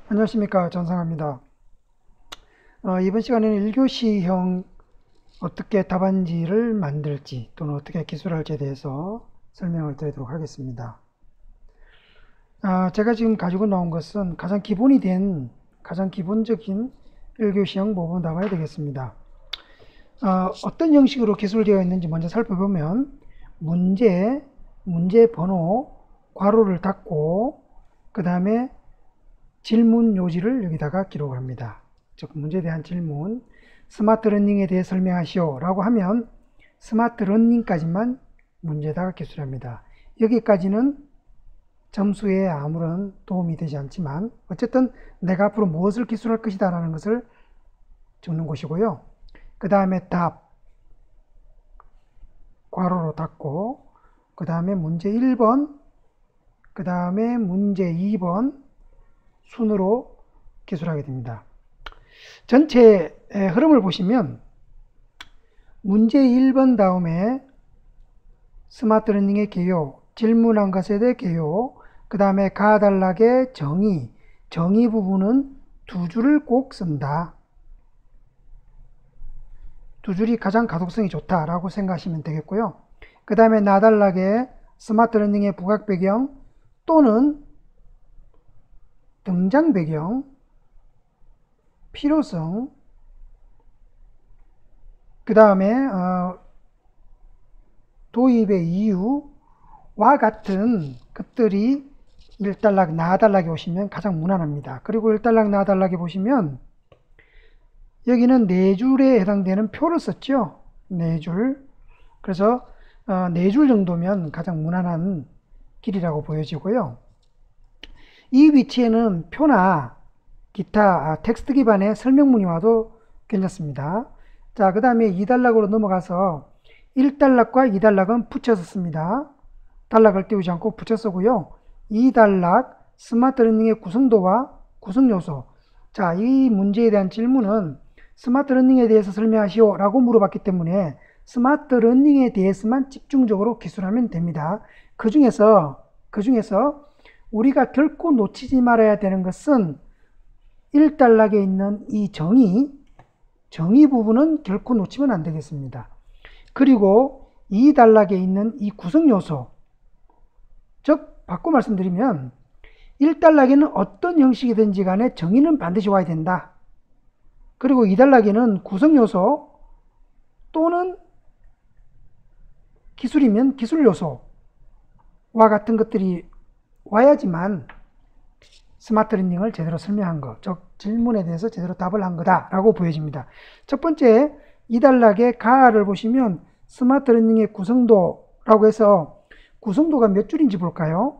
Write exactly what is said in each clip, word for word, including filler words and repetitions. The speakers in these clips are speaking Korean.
안녕하십니까, 전상합니다. 어, 이번 시간에는 일 교시형 어떻게 답안지를 만들지 또는 어떻게 기술할지에 대해서 설명을 드리도록 하겠습니다. 아, 제가 지금 가지고 나온 것은 가장 기본이 된 가장 기본적인 일 교시형 모범 답안이 되겠습니다. 어, 어떤 형식으로 기술되어 있는지 먼저 살펴보면 문제, 문제 번호, 괄호를 닫고 그 다음에 질문 요지를 여기다가 기록을 합니다. 즉 문제에 대한 질문, 스마트 러닝에 대해 설명하시오 라고 하면 스마트 러닝까지만 문제에다가 기술합니다. 여기까지는 점수에 아무런 도움이 되지 않지만 어쨌든 내가 앞으로 무엇을 기술할 것이다 라는 것을 적는 것이고요. 그 다음에 답, 괄호로 닫고 그 다음에 문제 일 번, 그 다음에 문제 이 번 순으로 기술하게 됩니다. 전체 흐름을 보시면 문제 일 번 다음에 스마트 러닝의 개요, 질문한 것에 대해 개요, 그 다음에 가단락의 정의, 정의 부분은 두 줄을 꼭 쓴다. 두 줄이 가장 가독성이 좋다라고 생각하시면 되겠고요. 그 다음에 나단락의 스마트 러닝의 부각 배경 또는 등장 배경, 필요성, 그 다음에 어, 도입의 이유와 같은 것들이 일 단락, 나단락에 보시면 가장 무난합니다. 그리고 일 단락, 나단락에 보시면 여기는 네 줄에 해당되는 표를 썼죠. 네 줄. 그래서 어, 네 줄 정도면 가장 무난한 길이라고 보여지고요. 이 위치에는 표나 기타 텍스트 기반의 설명문이 와도 괜찮습니다. 자, 그 다음에 이 단락으로 넘어가서 일 단락과 이 단락은 붙여서 씁니다. 단락을 띄우지 않고 붙여 쓰고요. 이 단락 스마트 러닝의 구성도와 구성 요소. 자, 이 문제에 대한 질문은 스마트 러닝에 대해서 설명하시오 라고 물어봤기 때문에 스마트 러닝에 대해서만 집중적으로 기술하면 됩니다. 그 중에서 그 중에서 우리가 결코 놓치지 말아야 되는 것은 일 단락에 있는 이 정의, 정의 부분은 결코 놓치면 안 되겠습니다. 그리고 이 단락에 있는 이 구성 요소, 즉 바꿔 말씀드리면 일 단락에는 어떤 형식이든지 간에 정의는 반드시 와야 된다. 그리고 이 단락에는 구성 요소 또는 기술이면 기술 요소와 같은 것들이 와야지만 스마트 러닝을 제대로 설명한 것, 즉 질문에 대해서 제대로 답을 한 거다라고 보여집니다. 첫 번째, 이 단락의 가를 보시면 스마트 러닝의 구성도라고 해서 구성도가 몇 줄인지 볼까요?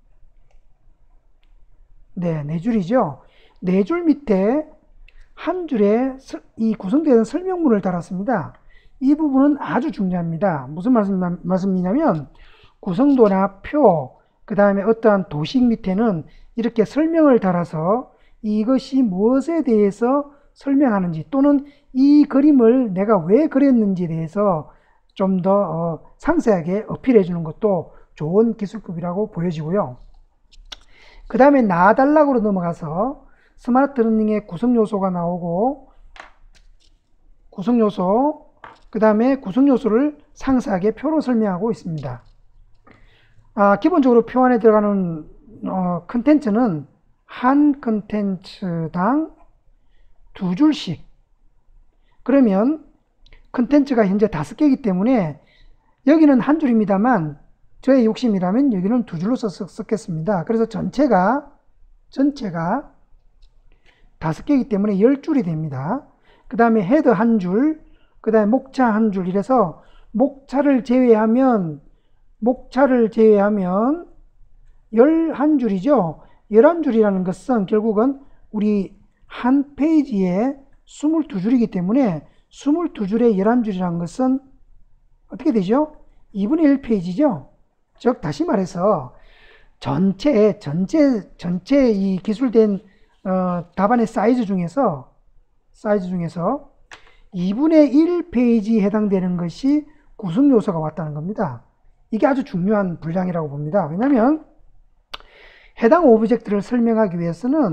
네, 네 줄이죠. 네 줄 밑에 한 줄에 이 구성되는 설명문을 달았습니다. 이 부분은 아주 중요합니다. 무슨 말씀, 말씀이냐면 구성도나 표, 그 다음에 어떠한 도식 밑에는 이렇게 설명을 달아서 이것이 무엇에 대해서 설명하는지 또는 이 그림을 내가 왜 그렸는지에 대해서 좀 더 어, 상세하게 어필해 주는 것도 좋은 기술법이라고 보여지고요. 그 다음에 나단락으로 넘어가서 스마트 러닝의 구성 요소가 나오고 구성 요소, 그 다음에 구성 요소를 상세하게 표로 설명하고 있습니다. 아, 기본적으로 표 안에 들어가는 어, 컨텐츠는 한 컨텐츠당 두 줄씩. 그러면 컨텐츠가 현재 다섯 개이기 때문에 여기는 한 줄입니다만 저의 욕심이라면 여기는 두 줄로 썼, 썼겠습니다. 그래서 전체가 전체가 다섯 개이기 때문에 열 줄이 됩니다. 그 다음에 헤더 한 줄, 그 다음에 목차 한 줄, 이래서 목차를 제외하면 목차를 제외하면 열한 줄이죠. 열한 줄이라는 것은 결국은 우리 한 페이지에 스물두 줄이기 때문에 스물두 줄에 열한 줄이라는 것은 어떻게 되죠? 이분의 일 페이지죠. 즉 다시 말해서 전체 전체 전체 이 기술된 어, 답안의 사이즈 중에서 사이즈 중에서 이분의 일 페이지에 해당되는 것이 구성 요소가 왔다는 겁니다. 이게 아주 중요한 분량이라고 봅니다. 왜냐하면 해당 오브젝트를 설명하기 위해서는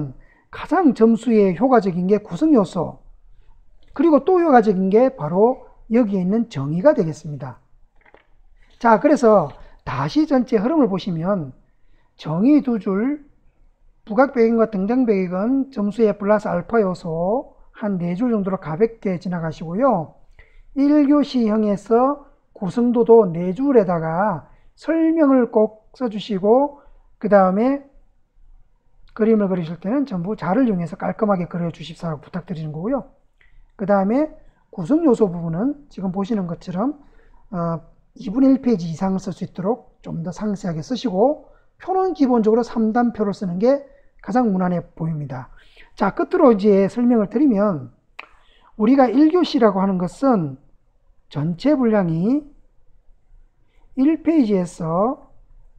가장 점수에 효과적인 게 구성 요소, 그리고 또 효과적인 게 바로 여기에 있는 정의가 되겠습니다. 자, 그래서 다시 전체 흐름을 보시면 정의 두 줄, 부각 배경과 등장 배경은 점수에 플러스 알파 요소 한 네 줄 정도로 가볍게 지나가시고요. 일 교시형에서 구성도도 네 줄에다가 설명을 꼭 써주시고, 그 다음에 그림을 그리실 때는 전부 자를 이용해서 깔끔하게 그려주십사라고 부탁드리는 거고요. 그 다음에 구성 요소 부분은 지금 보시는 것처럼 어, 이분의 일 페이지 이상을 쓸 수 있도록 좀 더 상세하게 쓰시고, 표는 기본적으로 삼 단표를 쓰는 게 가장 무난해 보입니다. 자, 끝으로 이제 설명을 드리면, 우리가 일 교시라고 하는 것은 전체 분량이 일 페이지에서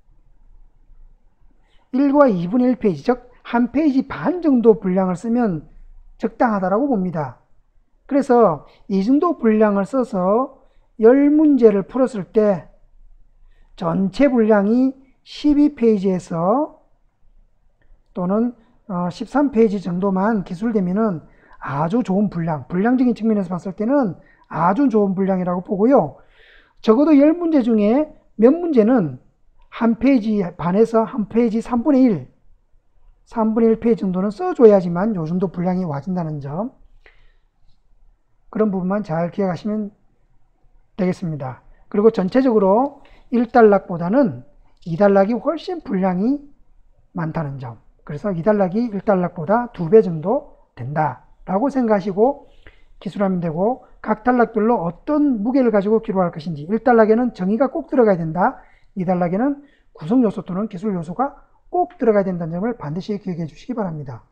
일과 이분의 일 페이지, 즉 한 페이지 반 정도 분량을 쓰면 적당하다고 봅니다. 그래서 이 정도 분량을 써서 십 문제를 풀었을 때 전체 분량이 십이 페이지에서 또는 십삼 페이지 정도만 기술되면은 아주 좋은 분량, 분량적인 측면에서 봤을 때는 아주 좋은 분량이라고 보고요. 적어도 십 문제 중에 몇 문제는 한 페이지 반에서 한 페이지 삼분의 일, 삼분의 일 페이지 정도는 써줘야지만 요 정도 분량이 와진다는 점, 그런 부분만 잘 기억하시면 되겠습니다. 그리고 전체적으로 일 단락보다는 이 단락이 훨씬 분량이 많다는 점, 그래서 이 단락이 일 단락보다 두 배 정도 된다라고 생각하시고 기술하면 되고, 각 단락별로 어떤 무게를 가지고 기록할 것인지, 일 단락에는 정의가 꼭 들어가야 된다, 이 단락에는 구성 요소 또는 기술 요소가 꼭 들어가야 된다는 점을 반드시 기억해 주시기 바랍니다.